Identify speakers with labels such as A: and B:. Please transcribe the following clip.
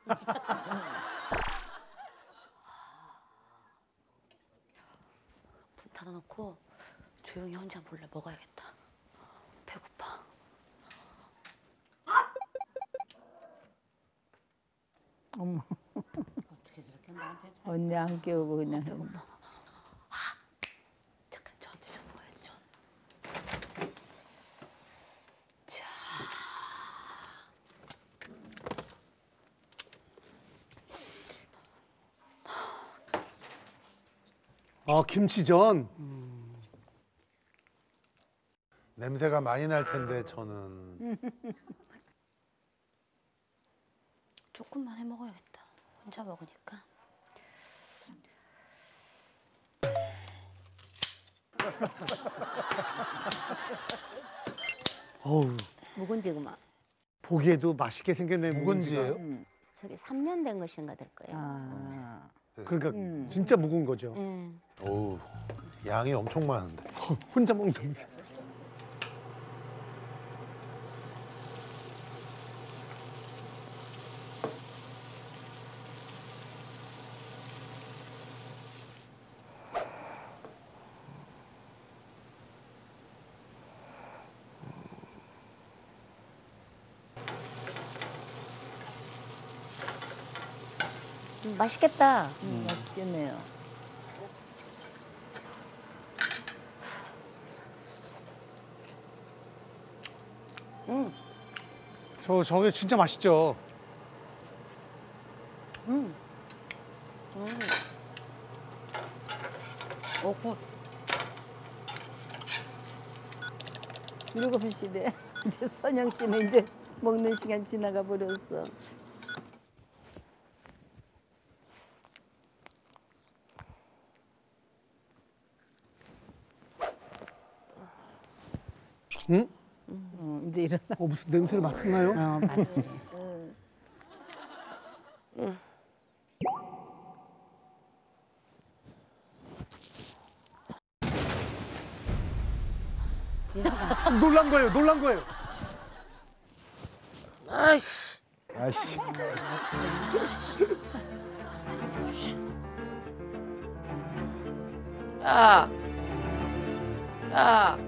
A: 불 닫아놓고 조용히 혼자 몰래 먹어야겠다. 배고파.
B: 어머.
A: 어떻게 저렇게 나한테 잘...
B: 언니 안 깨우고 그냥.
A: 배고파. 잠깐 저한테 좀 먹어야지 전. 자.
C: 김치전. 냄새가 많이 날 텐데 저는.
A: 조금만 해 먹어야겠다. 혼자 먹으니까.
C: 어우,
B: 묵은지 그만.
C: 보기에도 맛있게 생겼네. 묵은지예요?
D: 저게 3년 된 것인가 될 거예요.
B: 아.
C: 그러니까 진짜 묵은 거죠. 어우, 양이 엄청 많은데. 혼자 먹는다면서.
D: 맛있겠다.
B: 맛있겠네요.
C: 저게 진짜 맛있죠.
A: 오, 굿.
B: 7시래. 이제 선영 씨는 이제 먹는 시간 지나가 버렸어.
C: 응?
B: 이제 일어나.
C: 무슨 냄새를 맡았나요?
B: 맞지.
C: 놀란 거예요, 놀란 거예요.
A: 아이씨.
C: 아이씨.
A: 야. 야.